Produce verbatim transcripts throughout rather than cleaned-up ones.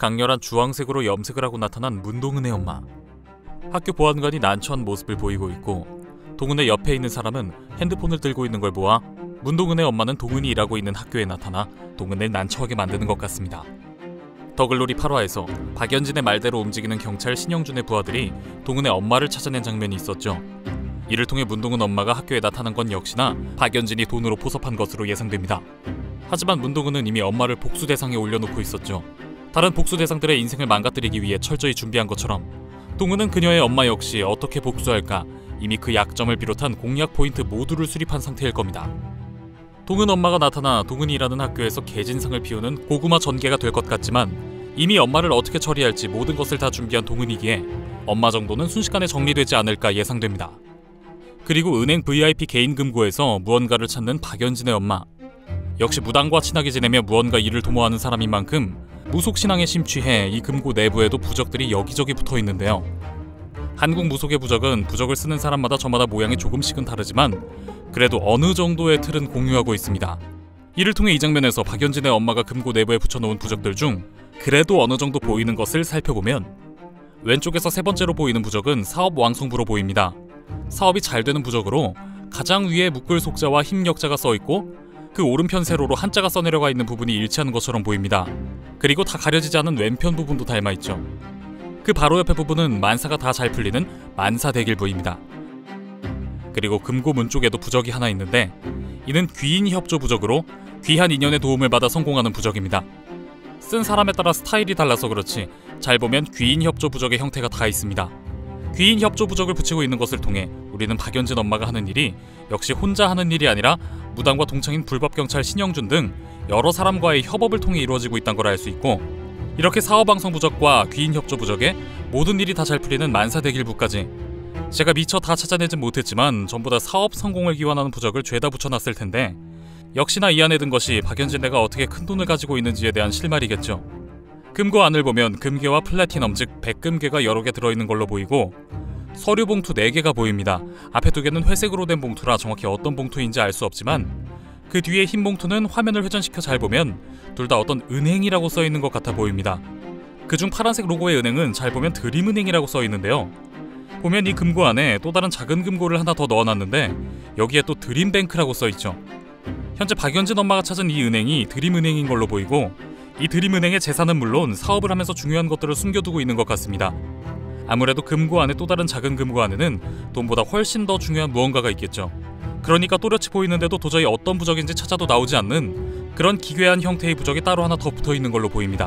강렬한 주황색으로 염색을 하고 나타난 문동은의 엄마. 학교 보안관이 난처한 모습을 보이고 있고 동은의 옆에 있는 사람은 핸드폰을 들고 있는 걸 보아 문동은의 엄마는 동은이 일하고 있는 학교에 나타나 동은을 난처하게 만드는 것 같습니다. 더글로리 팔 화에서 박연진의 말대로 움직이는 경찰 신영준의 부하들이 동은의 엄마를 찾아낸 장면이 있었죠. 이를 통해 문동은 엄마가 학교에 나타난 건 역시나 박연진이 돈으로 포섭한 것으로 예상됩니다. 하지만 문동은은 이미 엄마를 복수 대상에 올려놓고 있었죠. 다른 복수 대상들의 인생을 망가뜨리기 위해 철저히 준비한 것처럼 동은은 그녀의 엄마 역시 어떻게 복수할까 이미 그 약점을 비롯한 공략 포인트 모두를 수립한 상태일 겁니다. 동은 엄마가 나타나 동은이 일하는 학교에서 개진상을 피우는 고구마 전개가 될 것 같지만 이미 엄마를 어떻게 처리할지 모든 것을 다 준비한 동은이기에 엄마 정도는 순식간에 정리되지 않을까 예상됩니다. 그리고 은행 브이아이피 개인 금고에서 무언가를 찾는 박연진의 엄마. 역시 무당과 친하게 지내며 무언가 일을 도모하는 사람인 만큼 무속신앙에 심취해 이 금고 내부에도 부적들이 여기저기 붙어 있는데요. 한국 무속의 부적은 부적을 쓰는 사람마다 저마다 모양이 조금씩은 다르지만 그래도 어느 정도의 틀은 공유하고 있습니다. 이를 통해 이 장면에서 박연진의 엄마가 금고 내부에 붙여놓은 부적들 중 그래도 어느 정도 보이는 것을 살펴보면 왼쪽에서 세 번째로 보이는 부적은 사업 왕성부로 보입니다. 사업이 잘 되는 부적으로 가장 위에 묶을 속자와 힘력자가 써있고 그 오른편 세로로 한자가 써내려가 있는 부분이 일치하는 것처럼 보입니다. 그리고 다 가려지지 않은 왼편 부분도 닮아있죠. 그 바로 옆에 부분은 만사가 다 잘 풀리는 만사대길부입니다. 그리고 금고 문 쪽에도 부적이 하나 있는데 이는 귀인협조 부적으로 귀한 인연의 도움을 받아 성공하는 부적입니다. 쓴 사람에 따라 스타일이 달라서 그렇지 잘 보면 귀인협조 부적의 형태가 다 있습니다. 귀인협조 부적을 붙이고 있는 것을 통해 우리는 박연진 엄마가 하는 일이 역시 혼자 하는 일이 아니라 무당과 동창인 불법경찰 신영준 등 여러 사람과의 협업을 통해 이루어지고 있다는 걸 알 수 있고 이렇게 사업왕성 부적과 귀인협조 부적에 모든 일이 다 잘 풀리는 만사대길부까지 제가 미처 다 찾아내진 못했지만 전부 다 사업 성공을 기원하는 부적을 죄다 붙여놨을 텐데 역시나 이 안에 든 것이 박연진네가 어떻게 큰 돈을 가지고 있는지에 대한 실마리겠죠. 금고 안을 보면 금괴와 플래티넘 즉 백금괴가 여러 개 들어있는 걸로 보이고 서류 봉투 네 개가 보입니다. 앞에 두 개는 회색으로 된 봉투라 정확히 어떤 봉투인지 알 수 없지만 그 뒤에 흰 봉투는 화면을 회전시켜 잘 보면 둘 다 어떤 은행이라고 써있는 것 같아 보입니다. 그중 파란색 로고의 은행은 잘 보면 드림은행이라고 써있는데요. 보면 이 금고 안에 또 다른 작은 금고를 하나 더 넣어놨는데 여기에 또 드림뱅크라고 써있죠. 현재 박연진 엄마가 찾은 이 은행이 드림은행인 걸로 보이고 이 드림은행의 재산은 물론 사업을 하면서 중요한 것들을 숨겨두고 있는 것 같습니다. 아무래도 금고 안에 또 다른 작은 금고 안에는 돈보다 훨씬 더 중요한 무언가가 있겠죠. 그러니까 또렷이 보이는데도 도저히 어떤 부적인지 찾아도 나오지 않는 그런 기괴한 형태의 부적이 따로 하나 더 붙어있는 걸로 보입니다.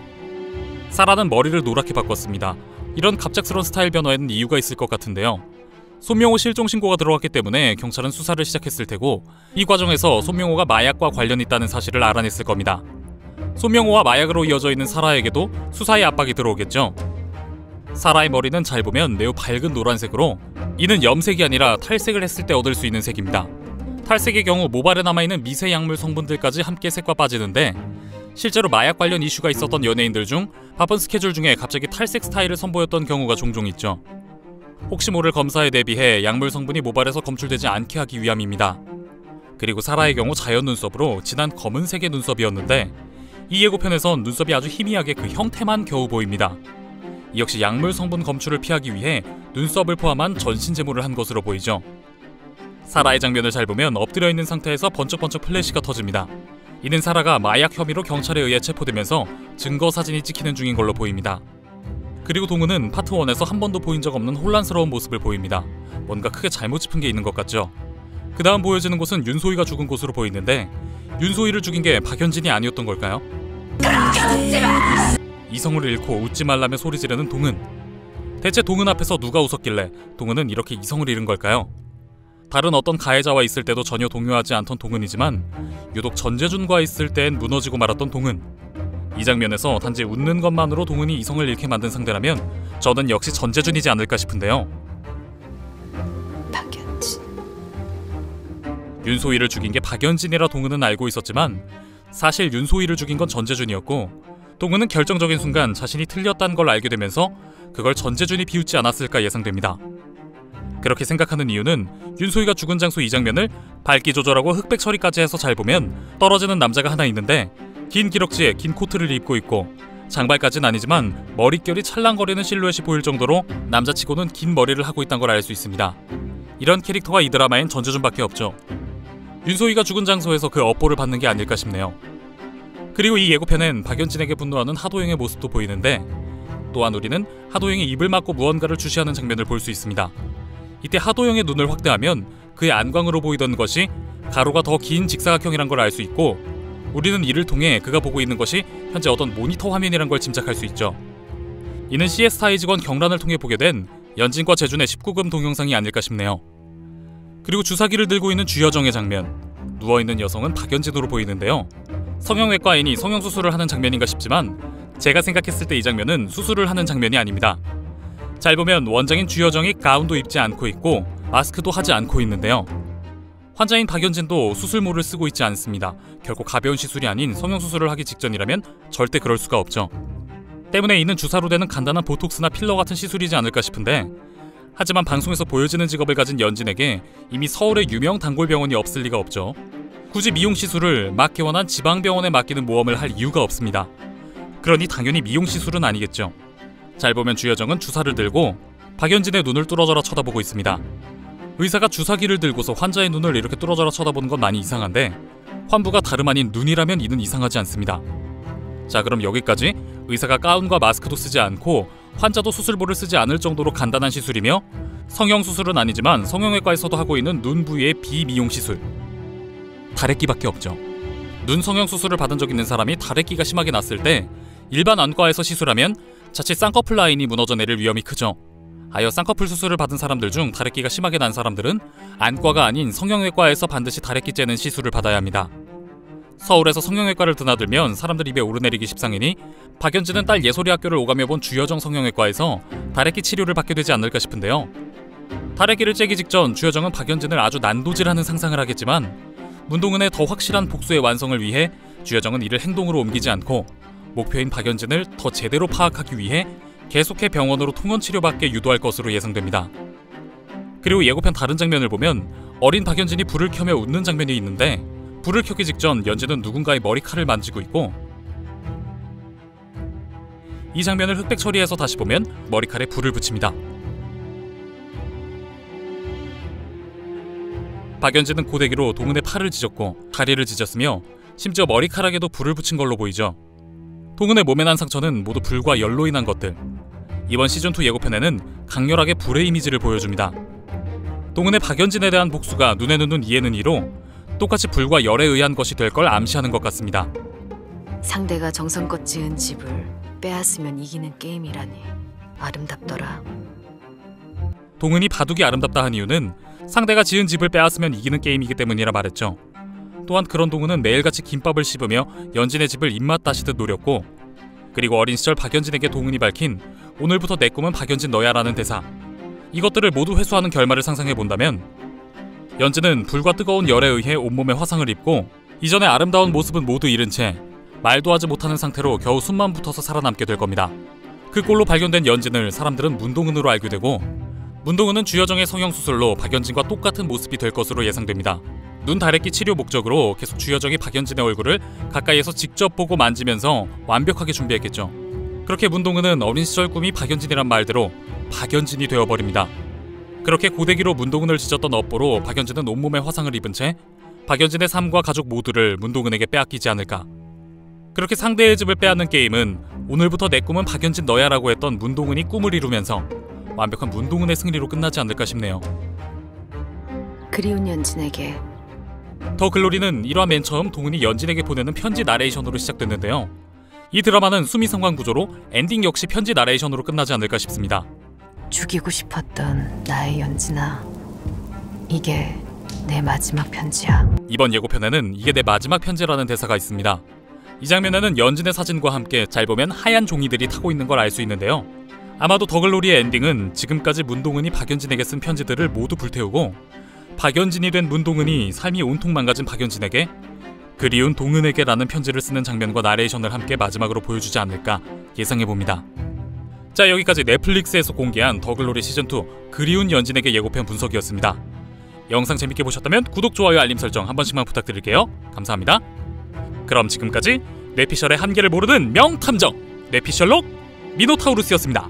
사라는 머리를 노랗게 바꿨습니다. 이런 갑작스러운 스타일 변화에는 이유가 있을 것 같은데요. 손명호 실종 신고가 들어왔기 때문에 경찰은 수사를 시작했을 테고 이 과정에서 손명호가 마약과 관련이 있다는 사실을 알아냈을 겁니다. 손명호와 마약으로 이어져 있는 사라에게도 수사의 압박이 들어오겠죠. 사라의 머리는 잘 보면 매우 밝은 노란색으로 이는 염색이 아니라 탈색을 했을 때 얻을 수 있는 색입니다. 탈색의 경우 모발에 남아있는 미세 약물 성분들까지 함께 색과 빠지는데 실제로 마약 관련 이슈가 있었던 연예인들 중 바쁜 스케줄 중에 갑자기 탈색 스타일을 선보였던 경우가 종종 있죠. 혹시 모를 검사에 대비해 약물 성분이 모발에서 검출되지 않게 하기 위함입니다. 그리고 사라의 경우 자연 눈썹으로 진한 검은색의 눈썹이었는데 이 예고편에선 눈썹이 아주 희미하게 그 형태만 겨우 보입니다. 이 역시 약물 성분 검출을 피하기 위해 눈썹을 포함한 전신 제모를 한 것으로 보이죠. 사라의 장면을 잘 보면 엎드려 있는 상태에서 번쩍번쩍 플래시가 터집니다. 이는 사라가 마약 혐의로 경찰에 의해 체포되면서 증거 사진이 찍히는 중인 걸로 보입니다. 그리고 동은은 파트 일에서 한 번도 보인 적 없는 혼란스러운 모습을 보입니다. 뭔가 크게 잘못 짚은 게 있는 것 같죠. 그 다음 보여지는 곳은 윤소희가 죽은 곳으로 보이는데 윤소희를 죽인 게 박연진이 아니었던 걸까요? 이성을 잃고 웃지 말라며 소리 지르는 동은. 대체 동은 앞에서 누가 웃었길래 동은은 이렇게 이성을 잃은 걸까요? 다른 어떤 가해자와 있을 때도 전혀 동요하지 않던 동은이지만 유독 전재준과 있을 땐 무너지고 말았던 동은. 이 장면에서 단지 웃는 것만으로 동은이 이성을 잃게 만든 상대라면 저는 역시 전재준이지 않을까 싶은데요. 박연진. 윤소희를 죽인 게 박연진이라 동은은 알고 있었지만 사실 윤소희를 죽인 건 전재준이었고 동은은 결정적인 순간 자신이 틀렸다는 걸 알게 되면서 그걸 전재준이 비웃지 않았을까 예상됩니다. 그렇게 생각하는 이유는 윤소희가 죽은 장소 이 장면을 밝기 조절하고 흑백 처리까지 해서 잘 보면 떨어지는 남자가 하나 있는데 긴 기럭지에 긴 코트를 입고 있고 장발까지는 아니지만 머릿결이 찰랑거리는 실루엣이 보일 정도로 남자치고는 긴 머리를 하고 있다는 걸 알 수 있습니다. 이런 캐릭터가 이 드라마엔 전재준밖에 없죠. 윤소희가 죽은 장소에서 그 업보를 받는 게 아닐까 싶네요. 그리고 이 예고편엔 박연진에게 분노하는 하도영의 모습도 보이는데, 또한 우리는 하도영이 입을 막고 무언가를 주시하는 장면을 볼 수 있습니다. 이때 하도영의 눈을 확대하면 그의 안광으로 보이던 것이 가로가 더 긴 직사각형이란 걸 알 수 있고, 우리는 이를 통해 그가 보고 있는 것이 현재 어떤 모니터 화면이란 걸 짐작할 수 있죠. 이는 씨에스아이 직원 경란을 통해 보게 된 연진과 재준의 십구 금 동영상이 아닐까 싶네요. 그리고 주사기를 들고 있는 주여정의 장면, 누워있는 여성은 박연진으로 보이는데요. 성형외과인이 성형수술을 하는 장면인가 싶지만 제가 생각했을 때 이 장면은 수술을 하는 장면이 아닙니다. 잘 보면 원장인 주여정이 가운도 입지 않고 있고 마스크도 하지 않고 있는데요. 환자인 박연진도 수술모를 쓰고 있지 않습니다. 결코 가벼운 시술이 아닌 성형수술을 하기 직전이라면 절대 그럴 수가 없죠. 때문에 이는 주사로 되는 간단한 보톡스나 필러 같은 시술이지 않을까 싶은데, 하지만 방송에서 보여지는 직업을 가진 연진에게 이미 서울에 유명 단골병원이 없을 리가 없죠. 굳이 미용 시술을 막 개원한 지방병원에 맡기는 모험을 할 이유가 없습니다. 그러니 당연히 미용 시술은 아니겠죠. 잘 보면 주여정은 주사를 들고 박연진의 눈을 뚫어져라 쳐다보고 있습니다. 의사가 주사기를 들고서 환자의 눈을 이렇게 뚫어져라 쳐다보는 건 많이 이상한데, 환부가 다름 아닌 눈이라면 이는 이상하지 않습니다. 자, 그럼 여기까지 의사가 가운과 마스크도 쓰지 않고 환자도 수술보를 쓰지 않을 정도로 간단한 시술이며, 성형수술은 아니지만 성형외과에서도 하고 있는 눈 부위의 비미용 시술, 다래끼밖에 없죠. 눈 성형수술을 받은 적 있는 사람이 다래끼가 심하게 났을 때 일반 안과에서 시술하면 자칫 쌍꺼풀 라인이 무너져 내릴 위험이 크죠. 하여 쌍꺼풀 수술을 받은 사람들 중 다래끼가 심하게 난 사람들은 안과가 아닌 성형외과에서 반드시 다래끼 째는 시술을 받아야 합니다. 서울에서 성형외과를 드나들면 사람들 입에 오르내리기 십상이니 박연진은 딸 예솔이 학교를 오가며 본 주여정 성형외과에서 다래끼 치료를 받게 되지 않을까 싶은데요. 다래끼를 째기 직전 주여정은 박연진을 아주 난도질하는 상상을 하겠지만, 문동은의 더 확실한 복수의 완성을 위해 주여정은 이를 행동으로 옮기지 않고 목표인 박연진을 더 제대로 파악하기 위해 계속해 병원으로 통원 치료받게 유도할 것으로 예상됩니다. 그리고 예고편 다른 장면을 보면 어린 박연진이 불을 켜며 웃는 장면이 있는데, 불을 켜기 직전 연진은 누군가의 머리칼을 만지고 있고, 이 장면을 흑백 처리해서 다시 보면 머리칼에 불을 붙입니다. 박연진은 고데기로 동은의 팔을 찢었고 다리를 찢었으며 심지어 머리카락에도 불을 붙인 걸로 보이죠. 동은의 몸에 난 상처는 모두 불과 열로 인한 것들. 이번 시즌이 예고편에는 강렬하게 불의 이미지를 보여줍니다. 동은의 박연진에 대한 복수가 눈에는 눈 이에는 이로 똑같이 불과 열에 의한 것이 될 걸 암시하는 것 같습니다. 상대가 정성껏 지은 집을 빼앗으면 이기는 게임이라니 아름답더라. 동은이 바둑이 아름답다 한 이유는 상대가 지은 집을 빼앗으면 이기는 게임이기 때문이라 말했죠. 또한 그런 동은은 매일같이 김밥을 씹으며 연진의 집을 입맛 다시듯 노렸고, 그리고 어린 시절 박연진에게 동은이 밝힌 오늘부터 내 꿈은 박연진 너야 라는 대사, 이것들을 모두 회수하는 결말을 상상해본다면 연진은 불과 뜨거운 열에 의해 온몸에 화상을 입고 이전의 아름다운 모습은 모두 잃은 채 말도 하지 못하는 상태로 겨우 숨만 붙어서 살아남게 될 겁니다. 그 꼴로 발견된 연진을 사람들은 문동은으로 알게 되고, 문동은은 주여정의 성형수술로 박연진과 똑같은 모습이 될 것으로 예상됩니다. 눈 다래끼 치료 목적으로 계속 주여정이 박연진의 얼굴을 가까이에서 직접 보고 만지면서 완벽하게 준비했겠죠. 그렇게 문동은은 어린 시절 꿈이 박연진이란 말대로 박연진이 되어버립니다. 그렇게 고데기로 문동은을 찢었던 업보로 박연진은 온몸에 화상을 입은 채 박연진의 삶과 가족 모두를 문동은에게 빼앗기지 않을까. 그렇게 상대의 집을 빼앗는 게임은 오늘부터 내 꿈은 박연진 너야 라고 했던 문동은이 꿈을 이루면서 완벽한 문동은의 승리로 끝나지 않을까 싶네요. 그리운 연진에게. 더 글로리는 일 화 맨 처음 동은이 연진에게 보내는 편지 나레이션으로 시작됐는데요. 이 드라마는 수미 상관 구조로 엔딩 역시 편지 나레이션으로 끝나지 않을까 싶습니다. 죽이고 싶었던 나의 연진아, 이게 내 마지막 편지야. 이번 예고편에는 이게 내 마지막 편지라는 대사가 있습니다. 이 장면에는 연진의 사진과 함께 잘 보면 하얀 종이들이 타고 있는 걸 알 수 있는데요. 아마도 더글로리의 엔딩은 지금까지 문동은이 박연진에게 쓴 편지들을 모두 불태우고 박연진이 된 문동은이 삶이 온통 망가진 박연진에게 그리운 동은에게 라는 편지를 쓰는 장면과 나레이션을 함께 마지막으로 보여주지 않을까 예상해봅니다. 자, 여기까지 넷플릭스에서 공개한 더글로리 시즌이 그리운 연진에게 예고편 분석이었습니다. 영상 재밌게 보셨다면 구독, 좋아요, 알림 설정 한 번씩만 부탁드릴게요. 감사합니다. 그럼 지금까지 뇌피셜의 한계를 모르는 명탐정 뇌피셜록 미노타우루스였습니다.